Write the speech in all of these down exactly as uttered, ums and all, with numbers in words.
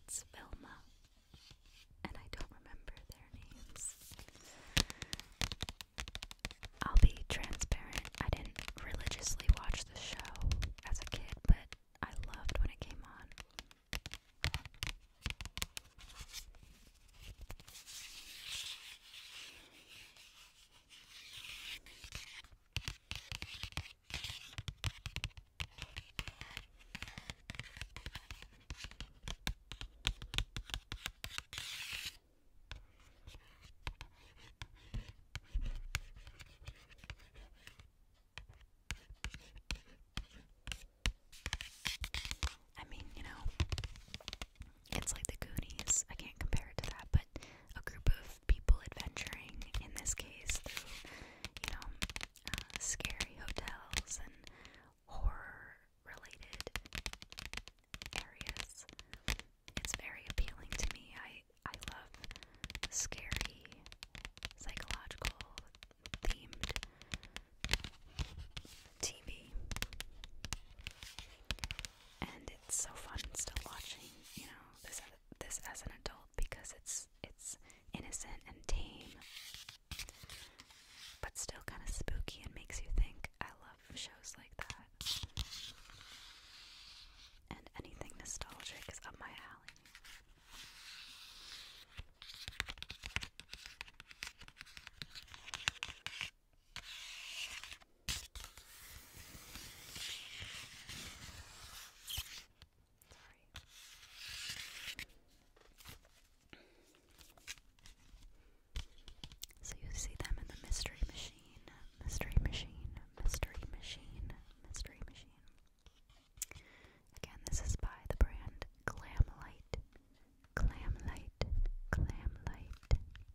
it's Velma, and I don't remember their names. I'll be transparent, I didn't religiously watch the show as a kid, but I loved when it came on. I mean, you know, it's like the Goonies. I can't compare it to that, but a group of people adventuring, in this case, through, you know, uh, scary hotels and horror-related areas. It's very appealing to me. I, I love scary, psychological themed T V. And it's so fun still watching, you know, this this as an adult because it's it's innocent and tame, but still kind of spooky and makes you think. I love shows like that. And anything nostalgic is up my alley. So you see them in the Mystery Machine, Mystery Machine, Mystery Machine, Mystery Machine. Again, this is by the brand Glamlight, Glamlight, Glamlight.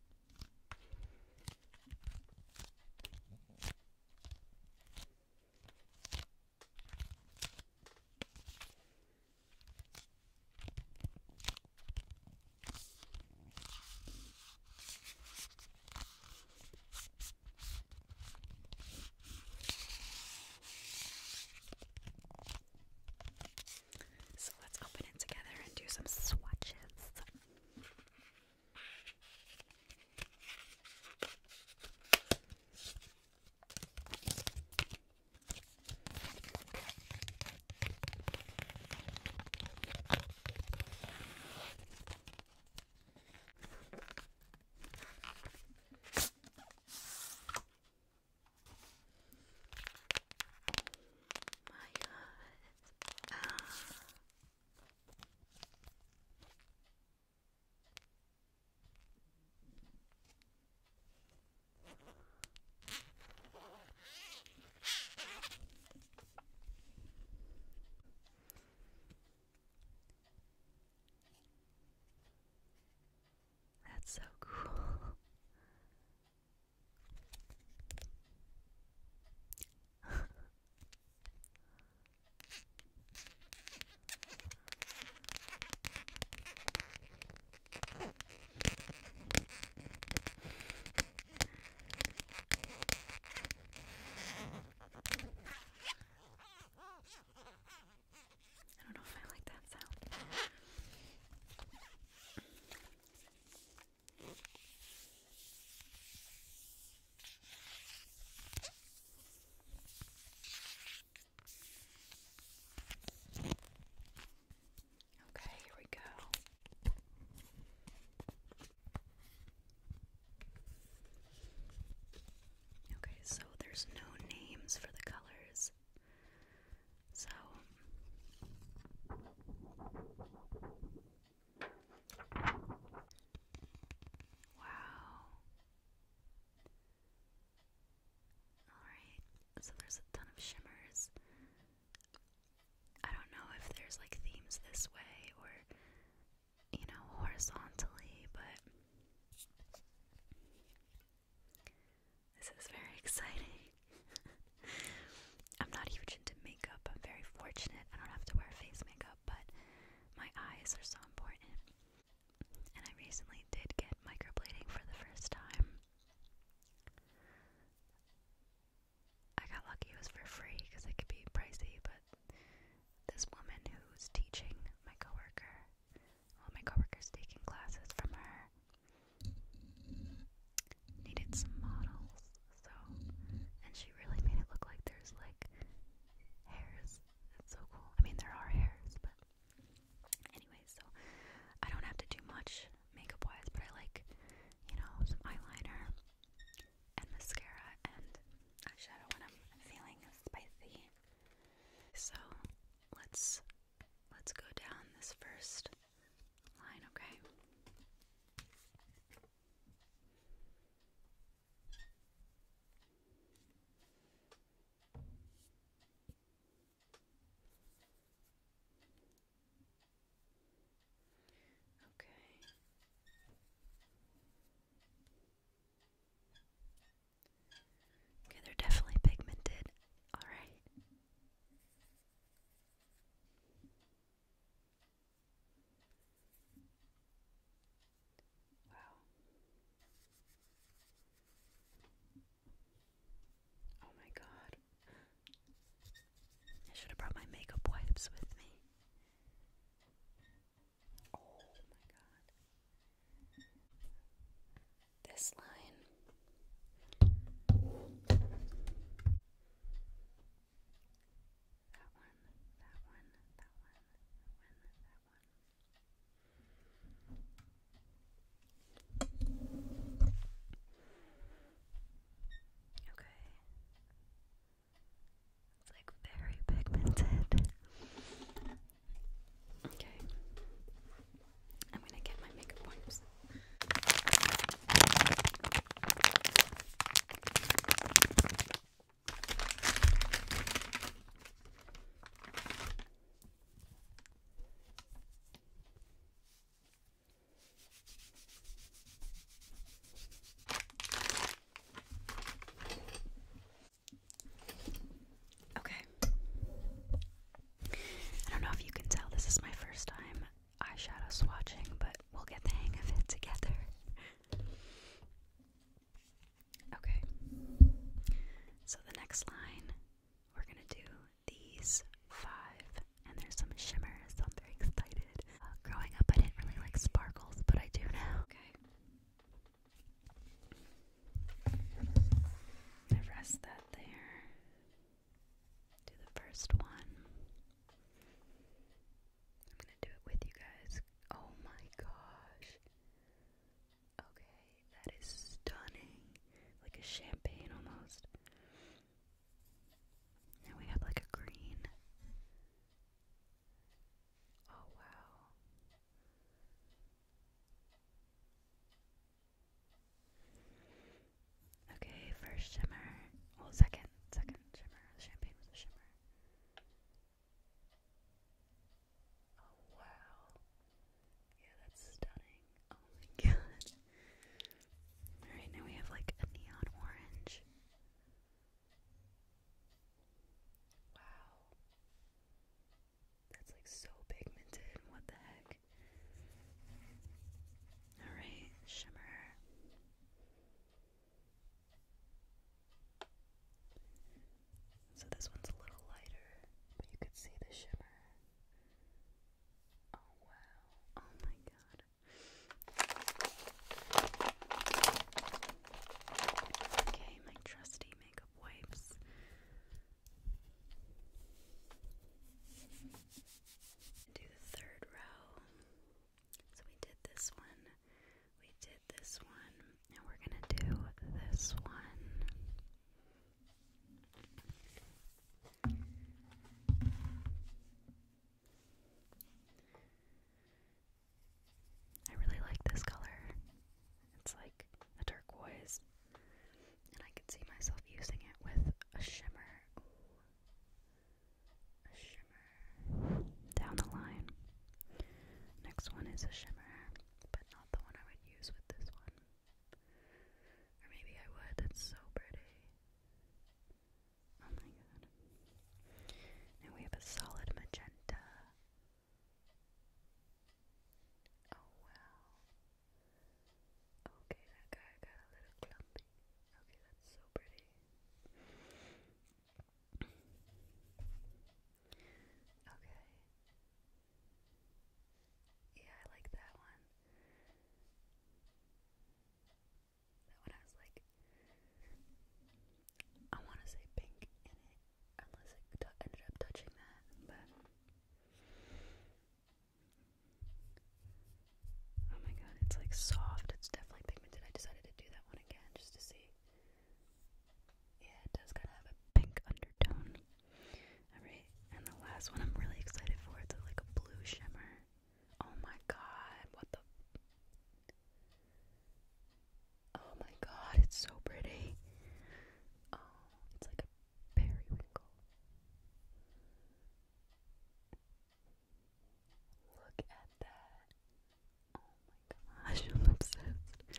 So let's open it together and do some swatches. My God. Ah. That's so cool. I don't know if I like that sound. use a shimmer, but not the one I would use with this one. Or maybe I would. That's so pretty. Oh my god. And we have a solid magenta. Oh wow. Okay, that guy got a little clumpy. Okay, that's so pretty. Okay. Yeah, I like that one. That one has like, I want to say pink in it, unless it t ended up touching that, but oh my god, it's like soft, it's definitely pigmented. I decided to do that one again just to see. Yeah, it does kind of have a pink undertone. Alright, and the last one I'm really excited for, it's like a blue shimmer. Oh my god, what the? Oh my god, it's so pretty. Oh, it's like a periwinkle. Look at that. Oh my gosh, I'm obsessed.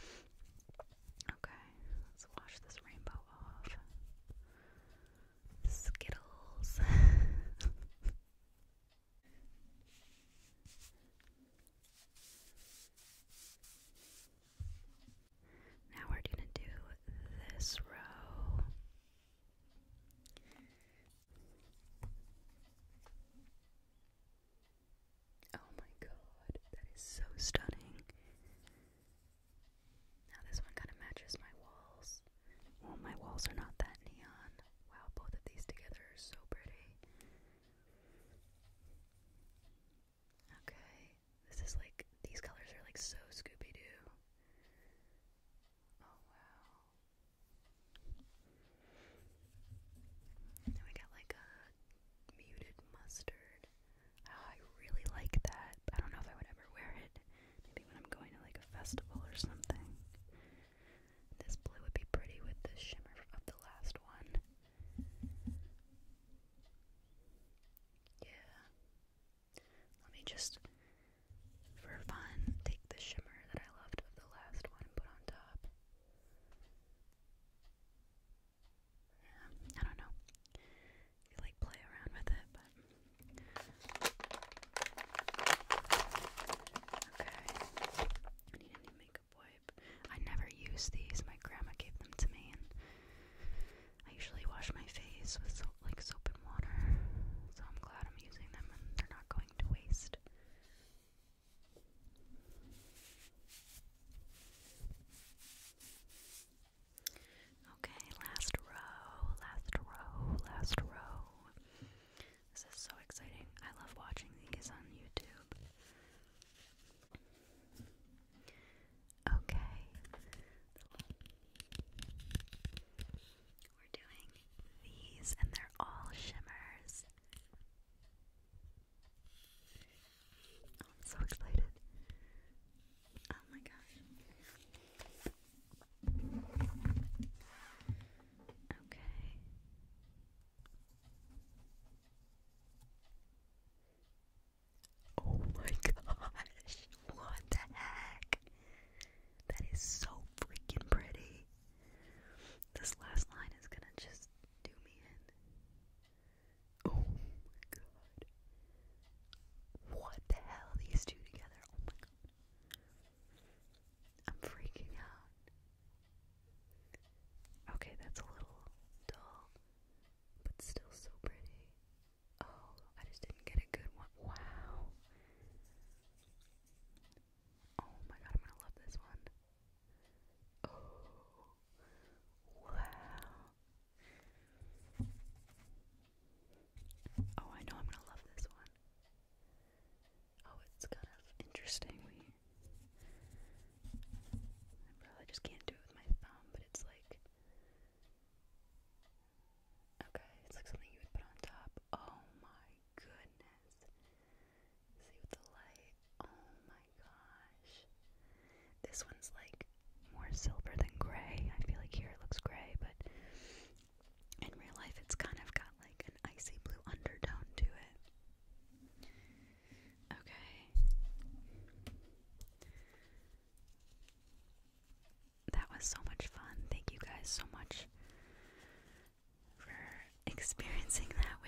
Okay, let's wash this rainbow off. Skittles. Now we're gonna do this row. Oh my god, that is so stunning. Now this one kind of matches my walls. Well, my walls are not that neon. Wow, both of these together are so pretty. Okay, this is like, these colors are like so Scooby-Doo. Oh wow. Now we got like a muted mustard. Oh, I really like that. I don't know if I would ever wear it. Maybe when I'm going to like a festival or something. This blue would be pretty with the shimmer of the last one. Yeah. Let me just, for fun, take the shimmer that I loved of the last one and put on top. Yeah, I don't know. You like play around with it, but okay. I need a new makeup wipe. I never use these. My grandma gave them to me, and I usually wash my face with soap, like soap and water. So I'm glad I'm using them, and they're not going to waste. Okay, last row, last row, last row. This is so exciting. I love watching these on YouTube. Okay. We're doing these, and they're all shimmers. Oh, I'm so excited. Oh my gosh. Okay. Oh my gosh. What the heck? That is so freaking pretty. This last line is gonna just do me in. Oh my god. What the hell? These two together. Oh my god. I'm freaking out. Okay, that's a little dull, but still so pretty. Oh, I just didn't get a good one. Wow. Oh my god, I'm gonna love this one. Oh, wow. Oh, I know I'm gonna love this one. Oh, it's kind of interesting. We I probably just can't do it with my thumb, but it's like, okay, it's like something you would put on top. Oh my goodness. See with the light. Oh my gosh. This one's like more silver than gray. I feel like here it looks gray, but in real life it's kind of got like an icy blue undertone to it. Okay. guys so much for experiencing that